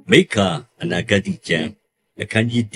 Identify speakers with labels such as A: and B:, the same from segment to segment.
A: မိက္ခာအနာဂတ္တိကျမ်းအခန်းကြီး1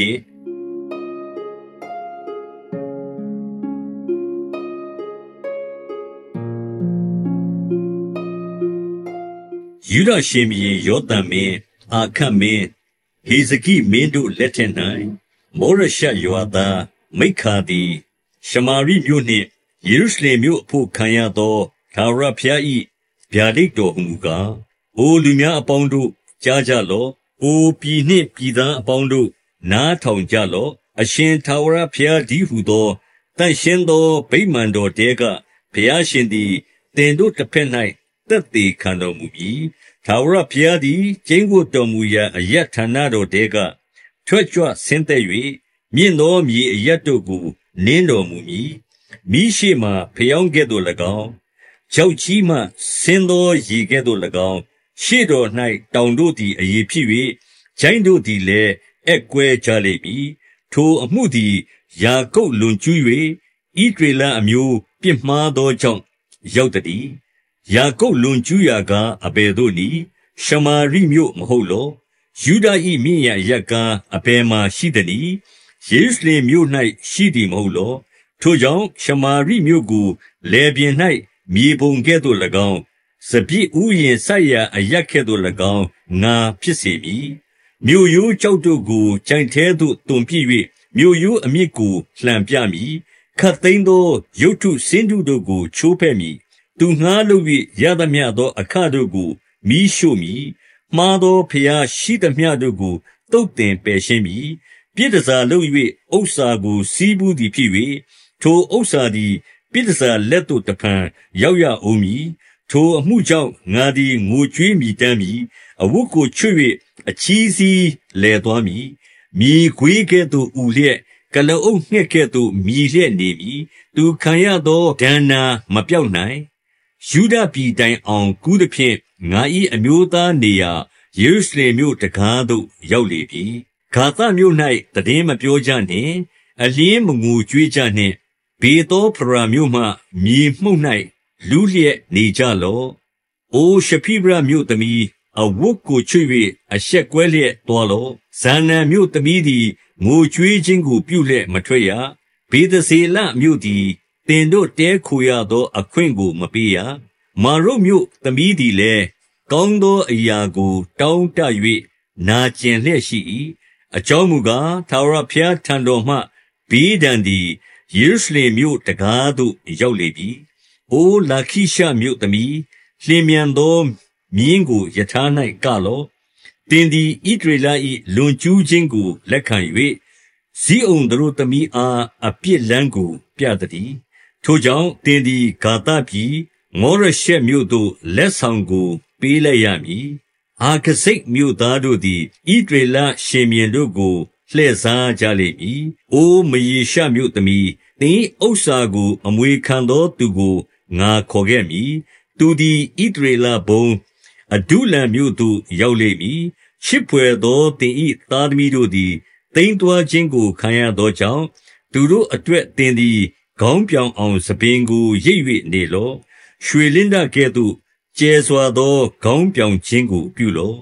A: ယုဒရှင်ဘုရင်ယောသံမင်းအာခတ်မင်းဟေဇကိမင်းတို့လက်ထက်၌မောရရှရွာသားမိက္ခာသည်ရှမာရိမြို့နှင့်ယေရုရှလင်မြို့အဖို့ခံရသောထာဝရဘုရား၏ဗျာဒိတ်တော်ဟူမူကားအိုလူများအပေါင်းတို့ကြားကြလော့အိုပြည်နှင့်ပြည်သားအပေါင်းတို့နားထောင်ကြလော့အရှင်ထာဝရဘုရားတည်းဟူသောတန်ရှင်းသောဗိမာန်တော်တဲကဘုရားရှင်သည်တင်တို့တစ်ဖက်၌သက်သေခံတော်မူပြီးထာဝရဘုရားသည်ကျိန်းဝတ်တော်မူရာအယတ်ဌာနတော်တဲကထွက်ကြွဆင်းသက်၍မြင့်သောမြေအယတ်တို့ကိုနင်းတော်မူမည်မိရှိမှဖျောင်းကဲ့သို့၎င်းကြောက်ကြီးမှဆင်းသောရေကဲ့သို့၎င်းရှေ့တော်၌တောင်တို့သည်အရေးဖြစ်၍ကျိုင်းတို့သည်လည်းအက်ကွဲကြလိမ့်မည်ထိုအမှုသည်ယာကုပ်လွန်ကျူး၍ဣသရေလအမျိုးပြစ်မှားသောကြောင့်ရောက်တည်းယာကုပ်လွန်ကျူးရာကအဘယ်သို့နည်းရှမာရိမြို့မဟုတ်လောယူဒ၏မြင့်ရာရပ်ကားအဘယ်မှာရှိသနည်းယေရုရှလင်မြို့၌ရှိသည်မဟုတ်လောထိုကြောင့်ရှမာရိမြို့ကိုလယ်ပြင်၌မြေပုံကဲ့သို့၎င်းစပြည့်ဥယျာဉ်ဆိုက်ရာအရပ်ကဲ့သို့၎င်းငါဖြစ်စေမည်မြို့ရိုးကျောက်တို့ကိုကြိုင်ထဲသို့တွန်ပြည့်၍မြို့ရိုးအမြစ်ကိုလှန်ပြမည်ခတ်သိမ်းသောရုပ်ထုစင်းထုတို့ကိုချိုးဖဲ့မည်သူငှားလုပ်၍ရသမျှသောအခတို့ကိုမီးရှို့မည်မှားသောဖျားရှိသမျှတို့ကိုတုတ်တင်ပယ်ရှင်းမည်ပြည်တစားလုပ်၍ဥစ္စာကိုစီးပူးသည်ဖြစ်၍ထိုဥစ္စာသည်ပြည်တစားလက်သို့တဖန်ရောက်ရအောင်မည်ထိုအမှုကြောင့်ငါသည်ငိုကြွေးမြည်တမ်းမည်အဝတ်ကိုချွတ်၍အချီးစီးလဲသွားမည်မြေခွေးကဲ့သို့ဥလျက်ကလအုပ်ငှက်ကဲ့သို့မြည်လျက်နေမည်သူခံရသောဒဏ်နာမပြောက်နိုင်ယူဒပြည်တိုင်အောင်ကူးသည်ဖြင့်ငါ၏အမျိုးသားနေရာယေရုရှလင်မြို့တကားသို့ရောက်လေပြီဂါသမြို့၌တည်င်းမပြောကြနှင့်အလင်းမငိုကြွေးကြနှင့်ဘေသောဖရာမြို့မှမြေမှုန့်၌လူလျက်နေကြလော့အိုရှဖိရမြို့သမီးအဝတ်ကိုချွတ်၍အရှက်ကွဲလျက်သွားလော့ဇာနန်မြို့သမီးသည်ငိုကြွေးခြင်းကိုပြုလျက်မထွက်ရဘေသဇေလမြို့သည်တင်တို့တဲခိုရသောအခွင့်ကိုမပေးရမာရုတ်မြို့သမီးသည်လည်းကောင်းသောအရာကိုတောင်းတ၍နာကျင်လျက်ရှိ၏အကြောင်းမူကားထာဝရဘုရားထံတော်မှဘေးဒဏ်သည်ယေရုရှလင်မြို့တကားသို့ရောက်လေပြီအိုလာခိရှမြို့သမီးလျင်မြန်သောမြင်းကိုယထာ၌ကလော့တင်သည်ဣသရေလ၏လွန်ကျူးခြင်းကိုလက်ခံ၍ဇိအုန်တို့သမီးအားအပြစ်လန်းကိုပြတည်းထိုကြောင့်တင်သည်ဂါသပြည်မောရရှက်မြို့သို့လက်ဆောင်ကိုပေးလိုက်ရမည်အာခဇိတ်မြို့သားတို့သည်ဣသရေလရှင်ဘုရင်တို့ကိုလှည့်စားကြလိမ့်မည်အိုမယေရှမြို့သမီးသင်ဥစ္စာကိုအမွေခံသောသူကိုငါခေါ်ခဲ့မည်သူသည်ဣသရေလဘုံအဒုလံမြို့သို့ရောက်လိမ့်မည်ချစ်ဖွယ်သောသင်၏သားသမီးတို့သည်တိမ်သွာခြင်းကိုခံရသောကြောင့်သူတို့အတွက်သင်သည်ခေါင်းပြောင်အောင်သပင်ကိုရိပ်၍နေလော့ရွှေလင်းတကဲ့သို့ကျဲစွာသောခေါင်းပြောင်ခြင်းကိုပြုလော့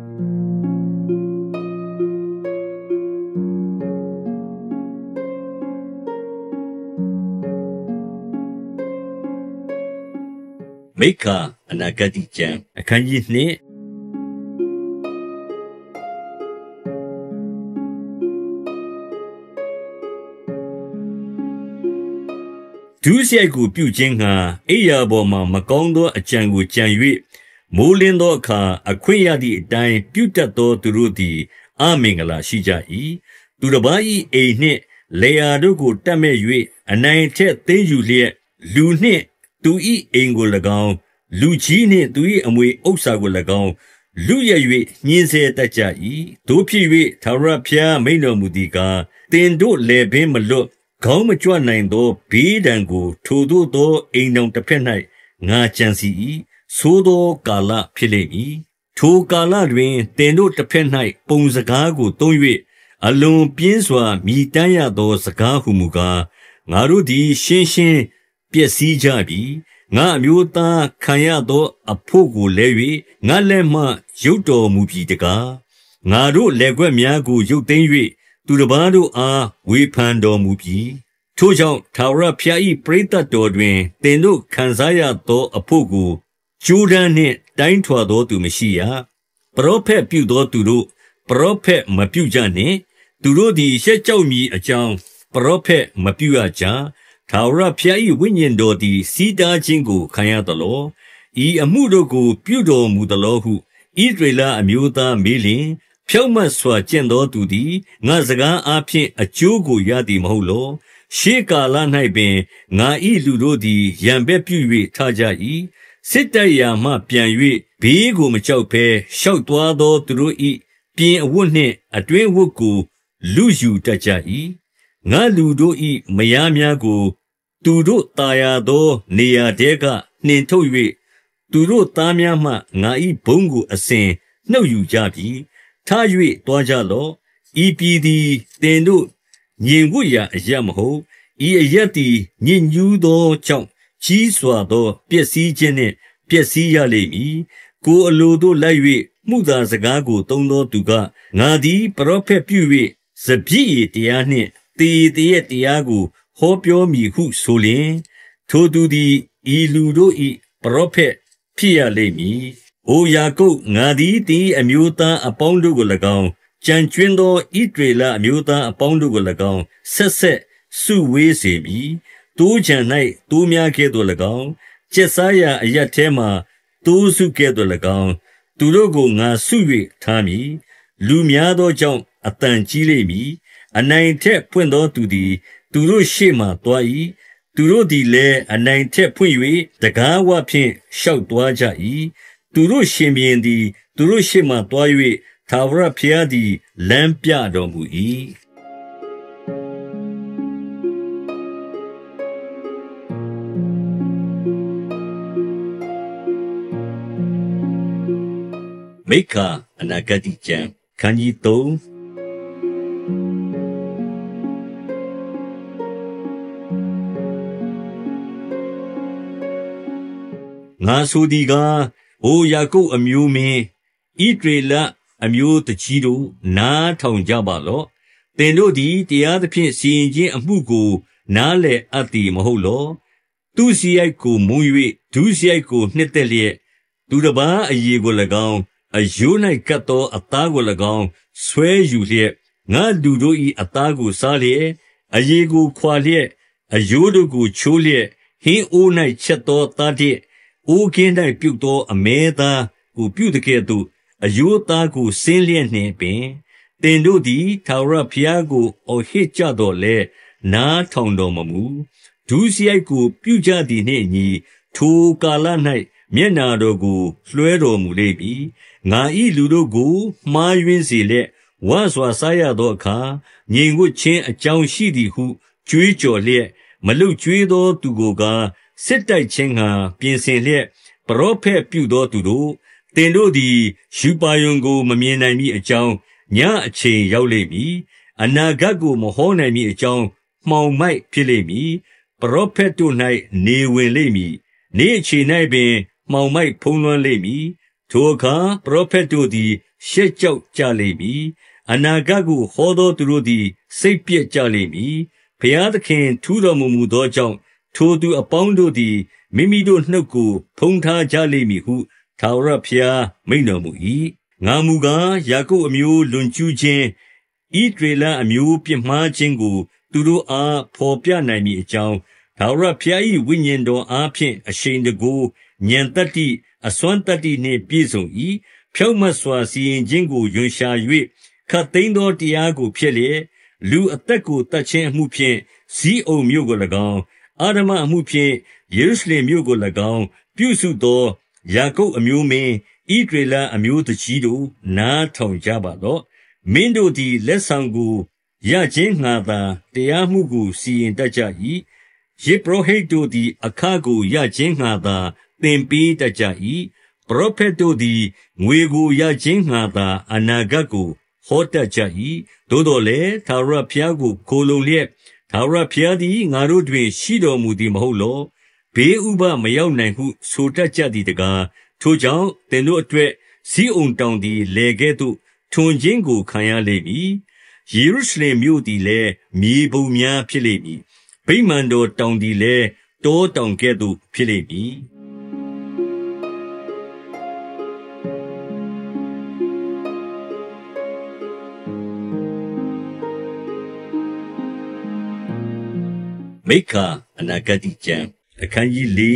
A: မိက္ခာအနာဂတ္တိကျမ်းအခန်းကြီး2ဒုစရိုက်ကိုပြုခြင်းငှာအိယာပေါ်မှမကောင်းသောအကြံကိုကြံ၍မိုးလင်းသောအခါအခွင့်ရသည့်အတိုင်းပြုတတ်သောသူတို့သည်အမင်္ဂလာရှိကြ၏သူတစ်ပါး၏အိမ်နှင့်လေယာတို့ကိုတတ်မဲ့၍အနိုင်ထက်သိမ်းယူလျက်လူနှင့်သူ၏အိမ်ကို၎င်းလူကြီးနှင့်သူ၏အမွေဥစ္စာကို၎င်းလူရ၍ညှင်းဆဲတတ်ကြ၏တို့ဖြစ်၍ထာဝရဘုရားမိန့်တော်မူသည်ကားတင်တို့လေပင်မလွတ်ခေါင်းမကြွနိုင်သောဘေးဒဏ်ကိုထိုသို့သောအိမ်တော်တစ်ဖက်၌ငါကြံစီ၏သို့သောကာလဖြစ်လိမ့်မည်ထိုကာလတွင်တင်တို့တစ်ဖက်၌ပုံစကားကိုသုံး၍အလွန်ပြင်းစွာမြည်တမ်းရသောစကားဟုမူကားငါတို့သည်ရှင်းရှင်းပျက်စီးကြပြီငါအမျိုးသားခံရသောအဖို့ကိုလဲ၍ငါလက်မှရုပ်တော်မူပြီတကားငါတို့လက်ွက်များကိုရုပ်သိမ်း၍သူတစ်ပါးတို့အားဝေဖန်တော်မူပြီထို့ကြောင့်ထာဝရဘုရား၏ပရိသတ်တော်တွင်သင်တို့ခံစားရသောအဖို့ကိုကြိုးတန်းနှင့်တိုင်းထွာသောသူမရှိရပရောဖက်ပြုသောသူတို့ပရောဖက်မပြုကြနှင့်သူတို့သည်ရှက်ကြောက်မည်အကြောင်းပရောဖက်မပြုရကြထာဝရဘုရား၏ဝိညာဉ်တော်သည်စီးတားခြင်းကိုခံရသလောဤအမှုတို့ကိုပြုတော်မူသလောဟုဣသရေလအမျိုးသားမေးလျှင်ဖြောင့်မတ်စွာကျင့်သောသူသည်ငါစကားအားဖြင့်အကျိုးကိုရသည်မဟုတ်လောရှေးကာလ၌ပင်ငါ၏လူတို့သည်ရန်ဘက်ပြု၍ထကြ၏စစ်တိုက်ရာမှပြန်၍ဘေးကိုမကြောက်ဘဲရှောက်သွားသောသူတို့၏ပြင်အဝတ်နှင့်အတွင်းဝတ်ကိုလူယူတတ်ကြ၏ငါလူတို့၏မယားများကိုသူတို့တာယာသောနေရာတဲကနှင်ထုတ်၍သူတို့သားများမှငါ၏ဘုန်းကိုအစဉ်နှုတ်ယူကြပြီထ၍သွားကြလော့ဤပြည်သည်သင်တို့ညင်ဝတ်ရာအရပ်မဟုတ်ဤအရပ်သည်ညစ်ညူးသောကြောင့်ကြီးစွာသောပျက်စီးခြင်းနှင့်ပျက်စီးရလိမ့်မည်ကိုယ်အလိုသို့လိုက်၍မှုသာစကားကိုသုံးသောသူကငါသည်ပရောဖက်ပြု၍စပြည့်ရည်တရားနှင့်တည်တည့်တရားကိုဟောပြောမည်ဟုဆိုလျင်ထိုသူသည်ဤလူတို့၏ပရောဖက်ဖြစ်ရလိမ့်မည်။အိုယာကုပ်ငါသည်သင်အမျိုးသားအပေါင်းတို့ကို၎င်းကြံကျွင်းသောဣသရေလအမျိုးသားအပေါင်းတို့ကို၎င်းဆက်ဆက်စုဝေးစေမည်။တိုးချံ၌တိုးများကဲ့သို့၎င်းကျက်စားရာအရပ်ထဲမှတိုးစုကဲ့သို့၎င်းသူတို့ကိုငါစု၍ထားမည်။လူများသောကြောင့်အတန်ကြီးလိမ့်မည်။အနိုင်ထက်ဖွင့်သောသူသည်သူတို့ရှေ့မှသွား၏။သူတို့သည်လည်းအနိုင်ထက်ဖွင့်၍တကားဝဖြင့်ရှောက်သွားကြ၏။သူတို့ရှင်ဘုရင်သည်သူတို့ရှေ့မှသွား၍ထာဝရဘုရားသည်လမ်းပြတော်မူ၏မိက္ခာအနာဂတိကျမ်းခန်းကြီး3ငါဆိုသည်ကားအိုယာကုပ်အမျိုးမင်းဣသရေလအမျိုးတကြီးတို့နားထောင်ကြပါလော့သင်တို့သည်တရားသဖြင့်စီရင်ခြင်းအမှုကိုနားလည်အပ်သည်မဟုတ်လောသူစရိုက်ကိုမုံ၍ဒုစရိုက်ကိုနှစ်သက်လျက်သူတစ်ပါးအရေကို၎င်းအယိုး၌ကပ်သောအသားကို၎င်းဆွဲယူလျက်ငါလူတို့၏အသားကိုစားလျက်အရေကိုခွာလျက်အယိုးတို့ကိုချိုးလျက်ဟင်းအိုး၌ချက်သောသားတစ်အိုးကင်း၌ပြုတ်သောအမဲသားကိုပြုတကဲ့သို့အယိုးသားကိုဆင်းလျက်နှင့်ပင်သင်တို့သည်ထာဝရဘုရားကိုအော်ဟစ်ကြတော်လဲနားထောင်တော်မမူဒုစရိုက်ကိုပြုကြသည်နှင့်အညီထိုကာလ၌မျက်နာတော်ကိုလွှဲတော်မူလိမ့်မည်ငါ၏လူတို့ကိုမှားယွင်းစေလျက်ဝါစွာစားရသောအခါငြိမ်ဝှက်ခြင်းအကြောင်းရှိသည်ဟုကြွေးကြော်လျက်မလုကြွေးသောသူကိုကားစစ်တိုက်ခြင်းငှာပြင်ဆင်လျက်ပရောဖက်ပြုသောသူတို့သင်တို့သည်ရူပါရုံကိုမမြင်နိုင်မည်အကြောင်းညအချိန်ရောက်လိမ့်မည်အနာဂတ်ကိုမဟောနိုင်မည်အကြောင်းမှောင်မိုက်ဖြစ်လိမ့်မည်ပရောဖက်တို့၌နေဝင်လိမ့်မည်နေ့အချိန်၌ပင်မှောင်မိုက်ဖုံးလွှမ်းလိမ့်မည်ထိုအခါပရောဖက်တို့သည်ရှက်ကြောက်ကြလိမ့်မည်အနာဂတ်ကိုဟောသောသူတို့သည်စိတ်ပြည့်ကြလိမ့်မည်ဘုရားသခင်ထူးတော်မူသောကြောင့်ထိုသူအပေါင်းတို့သည်မိမိတို့နှုတ်ကိုဖုံးထားကြလိမ့်မည်ဟုထာဝရဘုရားမိန့်တော်မူ၏ငါမူကားယာကုပ်အမျိုးလွန်ကျူးခြင်းဣသရေလအမျိုးပြစ်မှားခြင်းကိုသူတို့အားဖော်ပြနိုင်မည်အကြောင်းထာဝရဘုရား၏ဝိညာဉ်တော်အားဖြင့်အရှိန်တကိုးဉာဏ်တတ္တိအစွမ်းတတ္တိနှင့်ပြည့်စုံ၏ဖြောင့်မတ်စွာစီရင်ခြင်းကိုရွံရှာ၍ခတ်သိမ်းသောတရားကိုဖျက်လျက်လူအသက်ကိုတတ်ခြင်းအမှုဖြင့်ဇိအုန်မြို့ကို၎င်းအာဒမအမှုဖြင့်ယေရုရှလင်မြို့ကို၎င်းပြုစုသောယာကုပ်အမျိုးမင်းဣသရေလအမျိုးတကြီးတို့နားထောင်ကြပါတော့မင်းတို့သည်လက်ဆောင်ကိုရခြင်းငှာသာတရားမှုကိုစီရင်တတ်ကြ၏ယေဘရဟိတ်တို့သည်အခကိုရခြင်းငှာသာသင်ပေးတတ်ကြ၏ပရောဖက်တို့သည်ငွေကိုရခြင်းငှာသာအနာဂတ်ကိုဟောတတ်ကြ၏သို့တော်လည်းထာဝရဘုရားကိုခိုလှုံလျက်ထာဝရဘုရားသည်ငါတို့တွင်ရှိတော်မူသည်မဟုတ်လောဘေးဥပမရောက်နိုင်ဟုဆိုတတ်ကြသည်တကားထိုကြောင့်သင်တို့အတွက်ဇိအုန်တောင်သည်လေကဲ့သို့ထွန်ခြင်းကိုခံရလိမ့်မည်။ယေရုရှလင်မြို့သည်လည်းမြေပုံများဖြစ်လိမ့်မည်။ဗိမာန်တော်တောင်သည်လည်းတောတောင်ကဲ့သို့ဖြစ်လိမ့်မည်။မိက္ခာအနာဂတ္တိကျမ်းအခန်းကြီး4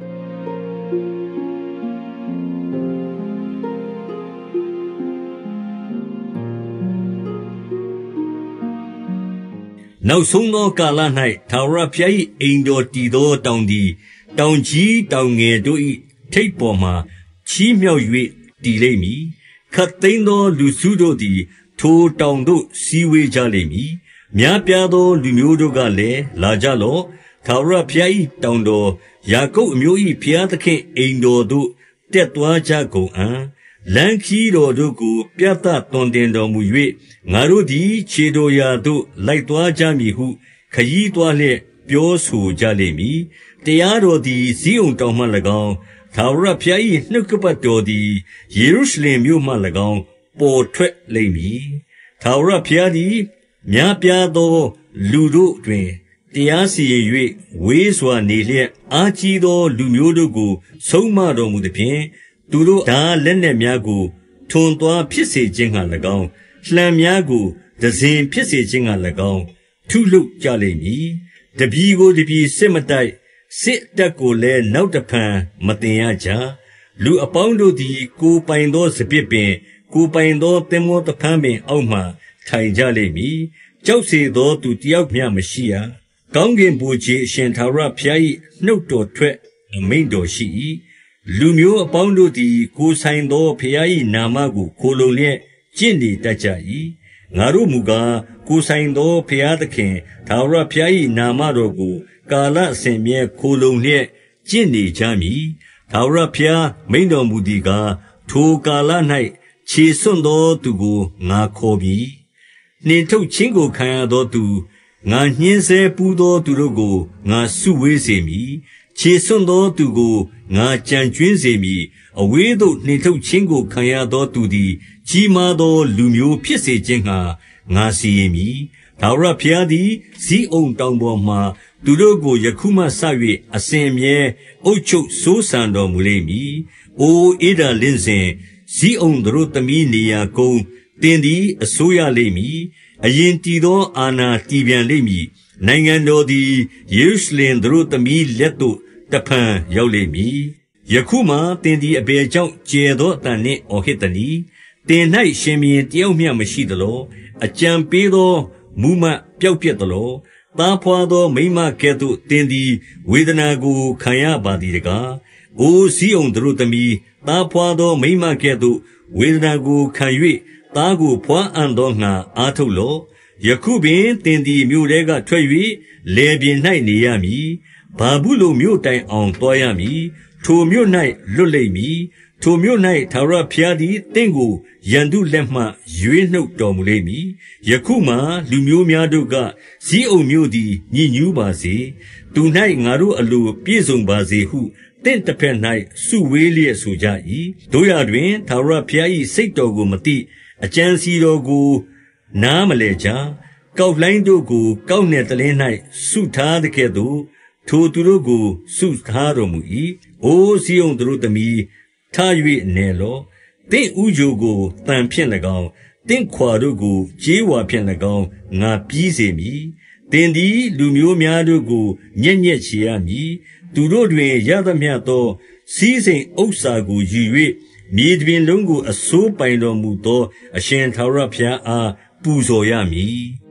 A: နောက်ဆုံးသောကာလ၌ထာဝရဘုရား၏အိမ်တော်တည်သောတောင်သည်တောင်ကြီးတောင်ငယ်တို့၏ထိပ်ပေါ်မှာချီးမြှောက်၍တည်လိမ့်မည်။ခပ်သိမ်းသောလူစုတို့သည်ထိုတောင်သို့စည်းဝေးကြလိမ့်မည်။များပြားသောလူမျိုးတို့ကလည်းလာကြလော့။ထာဝရဘုရား၏တောင်တော်ယာကုပ်အမျိုး၏ဘုရားသခင်အိမ်တော်သို့တက်သွားကြကုန်အံ့။လမ်းခရီးတော်တို့ကိုပြသသွန်သင်တော်မူ၍ငါတို့သည်ခြေတော်ရာသို့လိုက်သွားကြမည်ဟုခရီးသွားလျက်ပြောဆိုကြလိမ့်မည်။တရားတော်သည်ဇိအုန်တောင်မှ၎င်းထာဝရဘုရား၏နှုတ်ကပတ်တော်သည်ယေရုရှလင်မြို့မှ၎င်းပေါ်ထွက်လိမ့်မည်။ထာဝရဘုရားသည်များပြားသောလူတို့တွင်တရားစီရင်၍ဝေးစွာနေလျက်အားကြီးသောလူမျိုးတို့ကိုဆုံးမတော်မူသဖြင့်သူတို့ဓာလက်နက်များကိုထွန်သွားဖြစ်စေခြင်းငှါ၎င်းလှံများကိုဒဇင်ဖြစ်စေခြင်းငှါ၎င်းထုလုပ်ကြလိမ့်မည်။တပြည်ကိုတပြည်စစ်မတိုက်စစ်တပ်ကိုလည်းနောက်တဖန်မတင်ရကြ။လူအပေါင်းတို့သည်ကိုယ်ပိုင်သောစပစ်ပင်ကိုယ်ပိုင်သောသင်္ဘောသဖန်းပင်အောက်မှထိုင်ကြလိမ့်မည်။ကြောက်စေသောသူတယောက်မျှမရှိရ။ကောင်းကင်ဗိုလ်ခြေအရှင်ထာဝရဘုရား၏နှုတ်တော်ထွက်အမိန့်တော်ရှိ၏။လူမျိုးအပေါင်းတို့သည်ကိုယ်ဆိုင်သောဘုရား၏နာမကိုခိုလှုံလျက်ကျင့်နေတတ်ကြ၏။ငါတို့မူကားကိုယ်ဆိုင်သောဘုရားသခင်ထာဝရဘုရား၏နာမတော်ကိုကာလအစဉ်မြဲခိုလှုံလျက်ကျင့်နေကြမည်။ထာဝရဘုရားမိန့်တော်မူသည်ကားထိုကာလ၌ခြေဆွံ့သောသူကိုငါခေါ်မည်။နှင်ထုတ်ခြင်းကိုခံရသောသူငါညှင်းဆဲပူးသောသူတို့ကိုငါစုဝေးစေမည်။ခြေဆွံ့သောသူကိုငါကြံကျွင်းစေမည်။အဝေးသို့နှင်ထုတ်ခြင်းကိုခံရသောသူသည်ကြီးမားသောလူမျိုးဖြစ်စေခြင်းငှါငါစီရင်မည်။ထာဝရဘုရားသည်ဇိအုန်တောင်ပေါ်မှာသူတို့ကိုယခုမှစ၍အစဉ်အမြဲအုပ်ချုပ်စိုးစံတော်မူလိမ့်မည်။အိုဧဒါလင်းစဉ်ဇိအုန်သတို့သမီးနေရာကုန်းသင်သည်အစိုးရလိမ့်မည်။အရင်တည်သောအာဏာတည်ပြန်လိမ့်မည်။နိုင်ငံတော်သည်ယေရုရှလင်သတို့သမီးလက်သို့တဖန်ရောက်လိမ့်မည်။ယခုမှသင်သည်အဘယ်ကြောင့်ကျယ်သောအသံနှင့်အော်ဟစ်သနည်း။သင်၌ရှင်ဘုရင်တယောက်မျှမရှိသလော။အကြံပေးသောမူမတ်ပျောက်ပြက်သလော။သားဘွားသောမိန်းမကဲ့သို့သင်သည်ဝေဒနာကိုခံရပါသည်တကား။အိုဇိအုန်သတို့သမီးသားဘွားသောမိန်းမကဲ့သို့ဝေဒနာကိုခံ၍သားကိုဘွားအံ့သောငှါအားထုတ်လော့။ယခုပင်သင်သည်မြို့ထဲကထွက်၍လယ်ပြင်၌နေရမည်။ဗာဗုလုန်မြို့တိုင်အောင်သွားရမည်။ထိုမြို့၌လွတ်လိမ့်မည်။ထိုမြို့၌ထာဝရဘုရားသည်သင့်ကိုရန်သူလက်မှရွေးနှုတ်တော်မူလိမ့်မည်။ယခုမှာလူမျိုးများတို့ကဇိအုန်မြို့သည်ညစ်ညူးပါစေ။သူ၌ငါတို့အလိုပြည့်စုံပါစေဟုသင့်တစ်ဖက်၌စုဝေးလျက်ဆိုကြ၏။တို့ရတွင်ထာဝရဘုရား၏စိတ်တော်ကိုမသိအကြံစီတော်ကိုနားမလည်ကြ။ကောက်လှိုင်းတို့ကိုကောက်နယ်တလင်း၌စုထားသကဲ့သို့ထိုသူတို့ကိုစုထားတော်မူ၏။အိုဇိအုန်တို့သမီးထ၍နေလော့။သင့်ဥကြိုကိုသံဖြင့်၎င်းသင့်ခွာတို့ကိုကြေးဝါဖြင့်၎င်းငါပြီးစေမည်။သင်သည်လူမျိုးများတို့ကိုညက်ညက်ချေရမည်။သူတို့တွင်ရသမျှသောစည်းစိမ်ဥစ္စာကိုယူ၍မြေတပြင်လုံးကိုအစိုးပိုင်တော်မူသောအရှင်ထာဝရဘုရားအားပူဇော်ရမည်။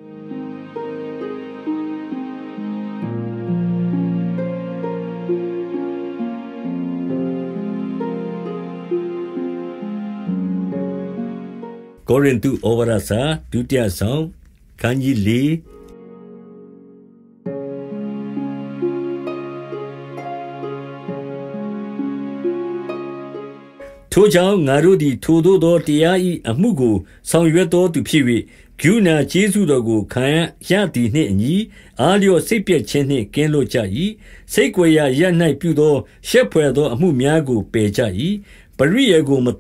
A: ကောရိန္သုဩဝါဒစာဒုတိယဆောင်ခန်းကြီး4ထိုကြောင့်ငါတို့သည်ထိုသို့သောတရား၏အမှုကိုဆောင်ရွက်သောသူဖြစ်၍ကရုဏာကျေးဇူးတော်ကိုခံရသည်နှင့်အညီအားလျော့စိတ်ပျက်ခြင်းနှင့်ကင်းလွတ်ကြ၏စိတ်ကြွယ်ရာရပ်၌ပြုသောရှက်ဖွယ်သောအမှုများကိုပယ်ကြ၏ပရိယေကိုမသုံး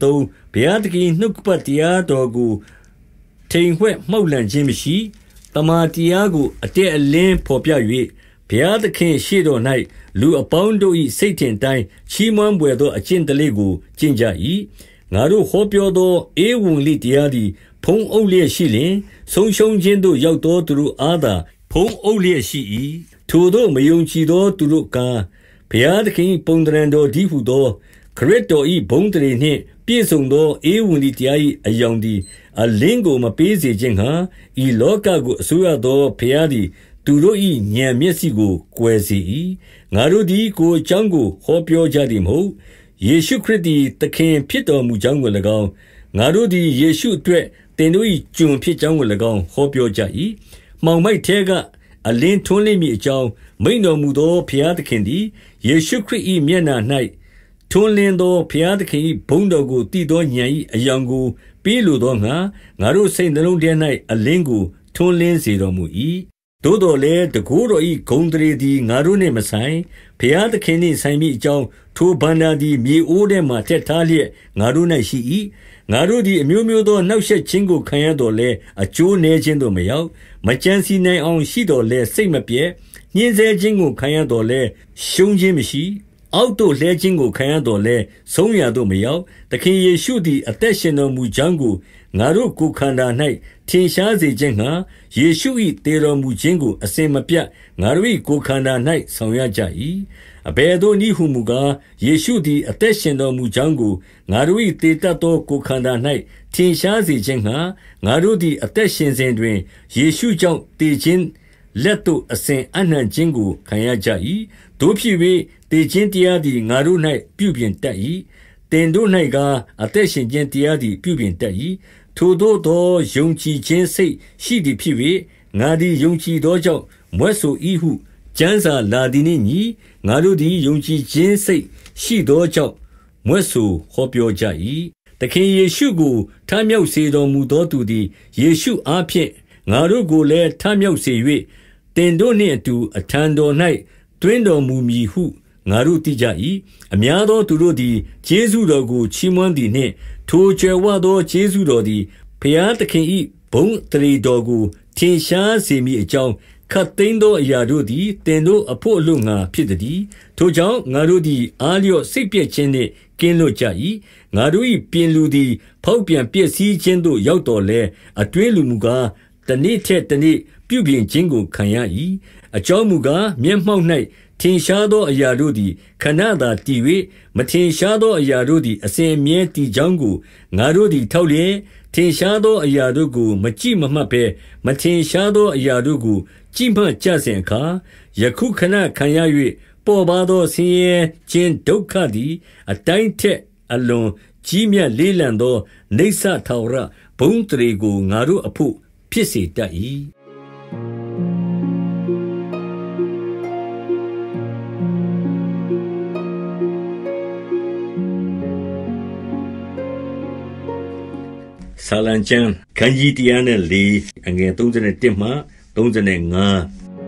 A: ဘုရားသခင်နှုတ်ကပတ်တရားတော်ကိုထိန်ဝှက်မှောက်လန့်ခြင်းမရှိတမာတရားကိုအတက်အလင်းဖော်ပြ၍ဘုရားသခင်ရှေ့တော်၌လူအပေါင်းတို့၏စိတ်ထင်တိုင်းချီးမွမ်းပွေသောအကျင့်တလေးကိုကျင့်ကြ၏ငါတို့ဟောပြောသောဧဝံဂေလိတရားသည်ဖုံးအုပ်လျက်ရှိလျင်ဆုံးရှုံးခြင်းသို့ရောက်သောသူတို့အားသာဖုံးအုပ်လျက်ရှိ၏ထိုတို့မယုံကြည်သောသူတို့ကဘုရားသခင်ပုံသဏ္ဍာန်တော်ဒီဟုသောခရစ်တော်၏ဘုန်းတရေနှင့်ပြည့်စုံသောဧဝံဂေလိတရား၏အယောင်သည်အလင်းကိုမပေးစေခြင်းဟာဤလောကကိုအစိုးရသောဘုရားသည်သူတို့၏ဉာဏ်မျက်စိကိုကွယ်စေ၏ငါတို့သည်ကိုယ်အကြောင်းကိုဟောပြောကြသည်မဟုတ်ယေရှုခရစ်သည်သခင်ဖြစ်တော်မူကြောင်းကို၎င်းငါတို့သည်ယေရှုအတွက်သင်တို့၏ကျွန်ဖြစ်ကြောင်းကို၎င်းဟောပြောကြ၏မှောင်မိုက်ထဲကအလင်းထွန်းလိမ့်မည်အကြောင်းမိန့်တော်မူသောဘုရားသခင်သည်ယေရှုခရစ်၏မျက်နှာ၌ထွန်းလင်းသောဘုရားသခင်၏ဘုန်းတော်ကိုတည်သောဉာဏ်၏အယောင်ကိုပေးလိုသောငါငါတို့စိတ်နှလုံးထဲ၌အလင်းကိုထွန်းလင်းစေတော်မူ၏သို့တော်လည်းတကိုးတော်၏ဂုဏ်တရေသည်ငါတို့နှင့်မဆိုင်ဘုရားသခင်နှင့်ဆိုင်မည်အကြောင်းထိုဘန္တာသည်မြေအိုးထဲမှထက်ထားလျက်ငါတို့၌ရှိ၏ငါတို့သည်အမျိုးမျိုးသောနှောက်ယှက်ခြင်းကိုခံရတော်လဲအကျိုးနည်းခြင်းသို့မရောက်မကြံစီနိုင်အောင်ရှိတော်လဲစိတ်မပြည့်ညှင်းဆဲခြင်းကိုခံရတော်လဲရှုံးခြင်းမရှိအောက်သို့လှဲခြင်းကိုခံရတော်လဲဆုံးရသို့မရောက်သခင်ယေရှုသည်အသက်ရှင်တော်မူကြောင်းကိုငါတို့ကိုယ်ခန္ဓာ၌ထင်ရှားစေခြင်းငှာယေရှု၏တေတော်မူခြင်းကိုအစဉ်မပြတ်ငါတို့၏ကိုယ်ခန္ဓာ၌ဆောင်ရကြ၏အဘယ်သို့နည်းဟုမူကားယေရှုသည်အသက်ရှင်တော်မူကြောင်းကိုငါတို့၏တေတတ်သောကိုယ်ခန္ဓာ၌ထင်ရှားစေခြင်းငှာငါတို့သည်အသက်ရှင်စဉ်တွင်ယေရှုကြောင့်တည်ခြင်းလက်သို့အစဉ်အနှံ့ခြင်းကိုခံရကြ၏တို့ဖြစ်၍တည်ခြင်းတရားသည်ငါတို့၌ပြုပြင်တတ်၏တင်တို့၌ကအသက်ရှင်ခြင်းတရားသည်ပြုပြင်တတ်၏ထိုသို့သောယုံကြည်ခြင်းစိတ်ရှိသည်ဖြစ်၍ငါသည်ယုံကြည်သောကြောင့်မွဲ့ဆို၏ဟုကျမ်းစာလာသည်နှင့်ညီငါတို့သည်ယုံကြည်ခြင်းစိတ်ရှိသောကြောင့်မွဲ့ဆိုဟောပြောကြ၏သခင်ယေရှုကိုထမြောက်စေတော်မူသောသူသည်ယေရှုအားဖြင့်ငါတို့ကိုလည်းထမြောက်စေ၍တင်တို့နှင့်အတူအထံတော်၌တွင်တော်မူမည်ဟုငါတို့သိကြ၏အများသောသူတို့သည်ကျေးဇူးတော်ကိုချီးမွမ်းသည်နှင့်ထိုကြွယ်ဝသောကျေးဇူးတော်သည်ဘုရားသခင်၏ဘုန်းတရေတော်ကိုထင်ရှားစေမည်အကြောင်းခတ်သိမ်းသောအရာတို့သည်တင်တို့အဖို့အလို့ငါဖြစ်သည်ထိုကြောင့်ငါတို့သည်အားလျော့စိတ်ပြည့်ခြင်းနှင့်ကင်းလွတ်ကြ၏ငါတို့၏ပြင်လူသည်ဖောက်ပြန်ပျက်စီးခြင်းသို့ရောက်တော်လဲအတွင်းလူမူကားတနေ့ထက်တနေ့ပြုပြင်ခြင်းကိုခံရ၏အကြောင်းမူကားမျက်မှောက်၌ထင်ရှားသောအရာတို့သည်ခဏသာတည်၍မထင်ရှားသောအရာတို့သည်အစဉ်အမြဲတည်ကြောင်းကိုငါတို့သည်ထောက်လျက်ထင်ရှားသောအရာတို့ကိုမကြည့်မမှတ်ဘဲမထင်ရှားသောအရာတို့ကိုကြည့်မှတ်ကြစဉ်အခါယခုခဏခံရ၍ပေါ်ပါသောဆင်းရဲခြင်းဒုက္ခသည်အတိုင်းထက်အလွန်ကြီးမြတ်လေးလံသောနေဆထာဝရဘုန်းတရေကိုငါတို့အဖို့ဖြစ်စေတတ်၏ဆာလံကျမ်းခန်းကြီးတရားနဲ့4အငယ်31မှ35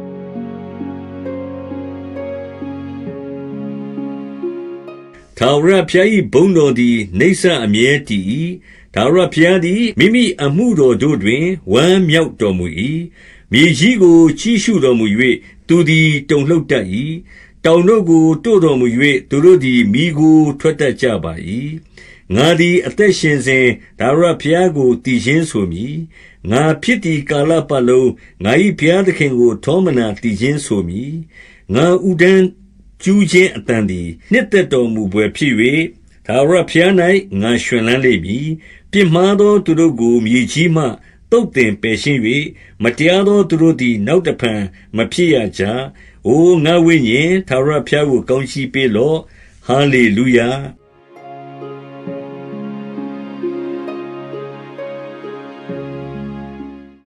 A: ထာဝရဘုရား၏ဘုန်းတော်သည်နေဆအမြဲတည်၏ထာဝရဘုရားသည်မိမိအမှုတော်တို့တွင်ဝမ်းမြောက်တော်မူ၏မြေကြီးကိုကြည့်ရှုတော်မူ၍သူသည်တုန်လှုပ်တတ်၏တောင်တို့ကိုတို့တော်မူ၍သူတို့သည်မိကိုထွက်တတ်ကြပါ၏ငါသည်အသက်ရှင်စဉ်ထာဝရဘုရားကိုတည်ခြင်းဆိုမည်ငါဖြစ်သည့်ကာလပတ်လုံးငါ၏ဘုရားသခင်ကိုထောမနာတည်ခြင်းဆိုမည်ငါဥဒန်းကျူးခြင်းအတန်သည်နှစ်သက်တော်မူပွဲဖြစ်၍ထာဝရဘုရား၌ငါရှင်လန်းလိမ့်မည်ပြစ်မှားသောသူတို့ကိုမြေကြီးမှတုတ်တင်ပယ်ရှင်း၍မတရားသောသူတို့သည်နောက်တဖန်မဖြစ်ရကြအိုငါဝိညာဉ်ထာဝရဘုရားကိုကောင်းချီးပေးလော့ဟာလေလုယာ